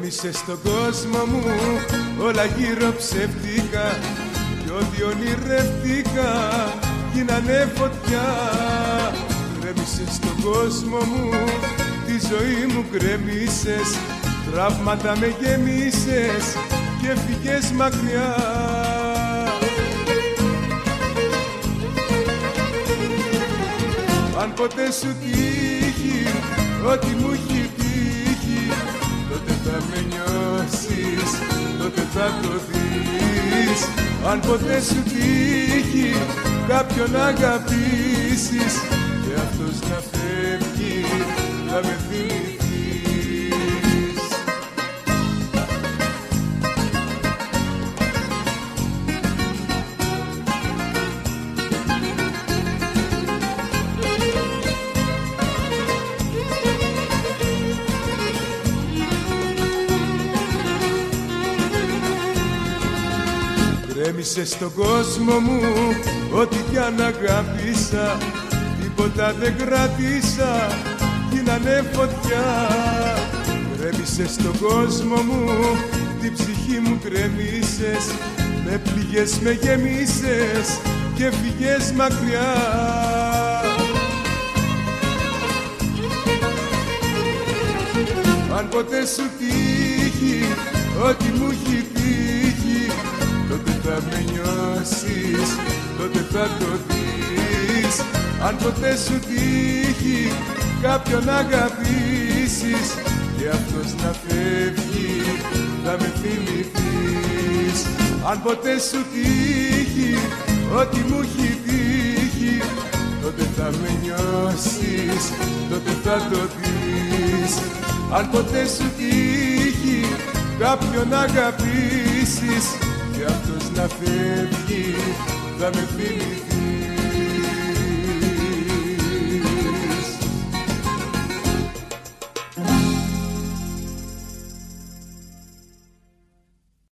Γκρέμισες στον κόσμο μου όλα γύρω ψεύτικα κι ό,τι ονειρευτικά γίνανε φωτιά. Γκρέμισες στον κόσμο μου τη ζωή μου, γκρέμισες, τραύματα με γεμίσες και φύγες μακριά. Αν ποτέ σου τύχει ό,τι μου έχει τύχει, τότε θα με νιώσεις, τότε θα το δεις. Αν ποτέ σου τύχει κάποιον να αγαπήσεις και αυτός να φεύγει, θα με θυμηθείς. Γκρέμισες στον κόσμο μου ό,τι κι αν αγάπησα, τίποτα δεν κράτησα, γίνανε φωτιά. Γκρέμισες στον κόσμο μου την ψυχή μου, γκρέμισες, με πληγές με γεμίσες και φύγες μακριά. Αν ποτέ σου τύχει ό,τι μου έχει τύχει, τότε θα με νιώσεις, τότε θα το δεις. Αν ποτέ σου τύχει κάποιον να αγαπήσεις και αυτός να φεύγει, θα με θυμηθείς. Αν ποτέ σου τύχει ό,τι μου έχει τύχει, τότε θα με νιώσεις, τότε θα το δεις. Αν ποτέ σου τύχει κάποιον να αγαπήσεις και αυτός να φεύγει, θα με θυμηθείς.